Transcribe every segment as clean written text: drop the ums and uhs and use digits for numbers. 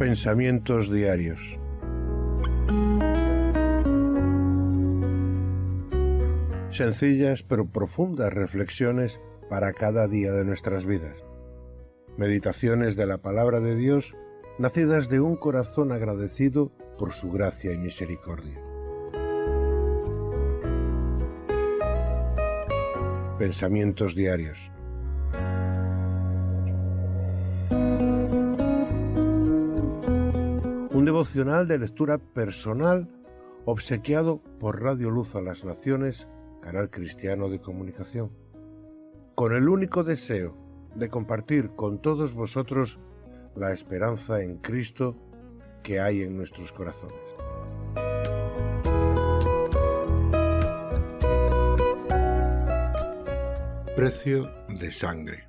Pensamientos diarios. Sencillas pero profundas reflexiones para cada día de nuestras vidas. Meditaciones de la palabra de Dios, nacidas de un corazón agradecido por su gracia y misericordia. Pensamientos diarios. Un devocional de lectura personal obsequiado por Radio Luz a las Naciones, canal cristiano de comunicación, con el único deseo de compartir con todos vosotros la esperanza en Cristo que hay en nuestros corazones. Precio de sangre.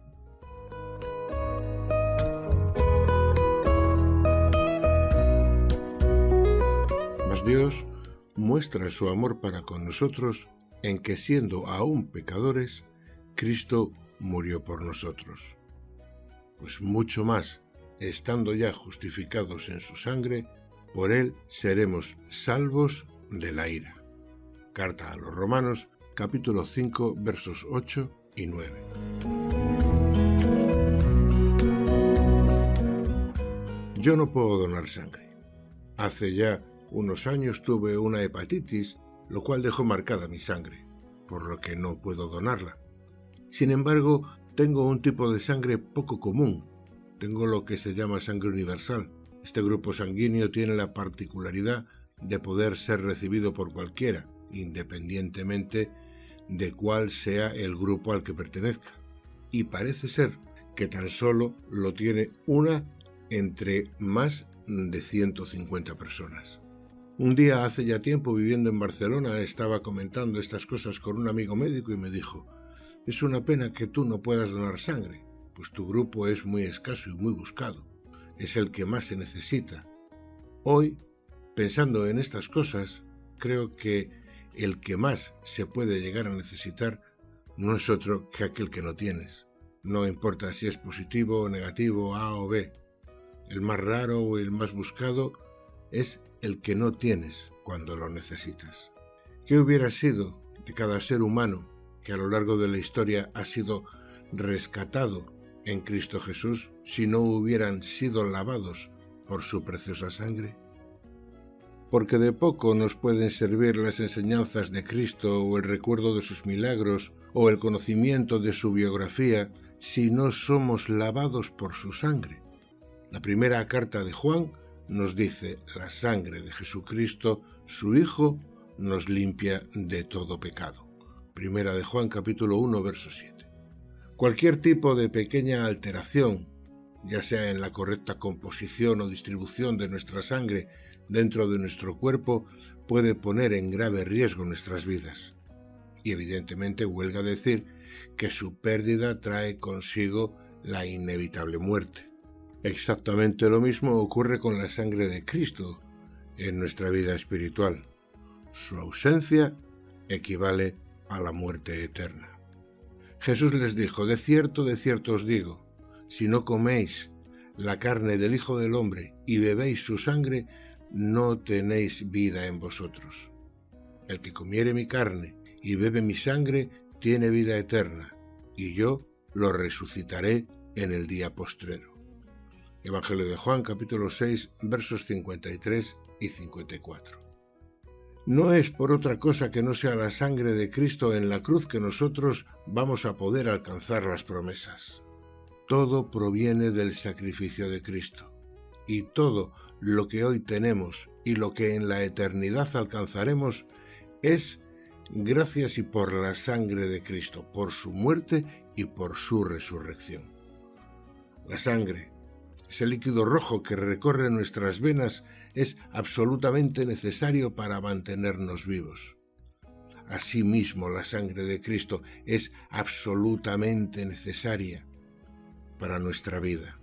Mas Dios muestra su amor para con nosotros en que, siendo aún pecadores, Cristo murió por nosotros. Pues mucho más, estando ya justificados en su sangre, por él seremos salvos de la ira. Carta a los Romanos, capítulo 5, versos 8 y 9. Yo no puedo donar sangre. Hace ya unos años tuve una hepatitis, lo cual dejó marcada mi sangre, por lo que no puedo donarla. Sin embargo, tengo un tipo de sangre poco común. Tengo lo que se llama sangre universal. Este grupo sanguíneo tiene la particularidad de poder ser recibido por cualquiera, independientemente de cuál sea el grupo al que pertenezca. Y parece ser que tan solo lo tiene una entre más de 150 personas. Un día, hace ya tiempo, viviendo en Barcelona, estaba comentando estas cosas con un amigo médico y me dijo: es una pena que tú no puedas donar sangre, pues tu grupo es muy escaso y muy buscado. Es el que más se necesita. Hoy, pensando en estas cosas, creo que el que más se puede llegar a necesitar no es otro que aquel que no tienes. No importa si es positivo o negativo, A o B. El más raro o el más buscado es el que no tienes cuando lo necesitas. ¿Qué hubiera sido de cada ser humano que a lo largo de la historia ha sido rescatado en Cristo Jesús si no hubieran sido lavados por su preciosa sangre? Porque de poco nos pueden servir las enseñanzas de Cristo o el recuerdo de sus milagros o el conocimiento de su biografía si no somos lavados por su sangre. La primera carta de Juan nos dice: la sangre de Jesucristo, su Hijo, nos limpia de todo pecado. Primera de Juan, capítulo 1, verso 7. Cualquier tipo de pequeña alteración, ya sea en la correcta composición o distribución de nuestra sangre dentro de nuestro cuerpo, puede poner en grave riesgo nuestras vidas. Y evidentemente huelga decir que su pérdida trae consigo la inevitable muerte. Exactamente lo mismo ocurre con la sangre de Cristo en nuestra vida espiritual. Su ausencia equivale a la muerte eterna. Jesús les dijo: de cierto os digo, si no coméis la carne del Hijo del Hombre y bebéis su sangre, no tenéis vida en vosotros. El que comiere mi carne y bebe mi sangre tiene vida eterna, y yo lo resucitaré en el día postrero. Evangelio de Juan, capítulo 6, versos 53 y 54. No es por otra cosa que no sea la sangre de Cristo en la cruz que nosotros vamos a poder alcanzar las promesas. Todo proviene del sacrificio de Cristo, y todo lo que hoy tenemos y lo que en la eternidad alcanzaremos es gracias y por la sangre de Cristo, por su muerte y por su resurrección. La sangre, ese líquido rojo que recorre nuestras venas, es absolutamente necesario para mantenernos vivos. Asimismo, la sangre de Cristo es absolutamente necesaria para nuestra vida.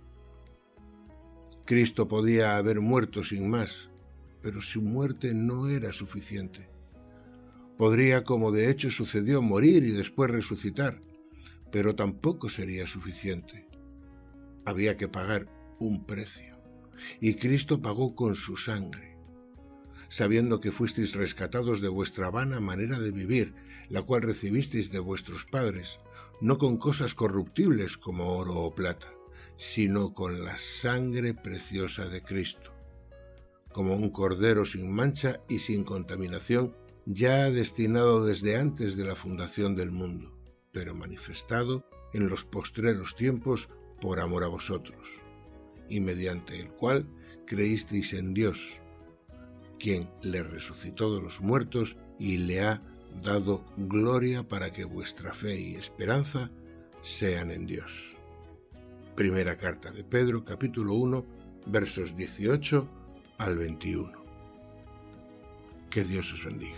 Cristo podía haber muerto sin más, pero su muerte no era suficiente. Podría, como de hecho sucedió, morir y después resucitar, pero tampoco sería suficiente. Había que pagar un precio. y Cristo pagó con su sangre, sabiendo que fuisteis rescatados de vuestra vana manera de vivir, la cual recibisteis de vuestros padres, no con cosas corruptibles como oro o plata, sino con la sangre preciosa de Cristo, como un cordero sin mancha y sin contaminación, ya destinado desde antes de la fundación del mundo, pero manifestado en los postreros tiempos por amor a vosotros, y mediante el cual creísteis en Dios, quien le resucitó de los muertos y le ha dado gloria para que vuestra fe y esperanza sean en Dios. Primera carta de Pedro, capítulo 1, versos 18 al 21. Que Dios os bendiga.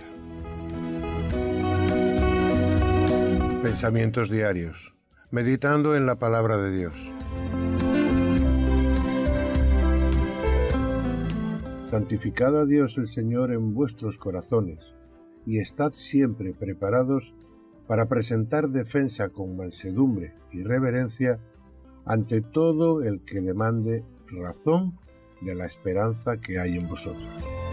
Pensamientos diarios, meditando en la palabra de Dios. Santificad a Dios el Señor en vuestros corazones, y estad siempre preparados para presentar defensa con mansedumbre y reverencia ante todo el que demande razón de la esperanza que hay en vosotros.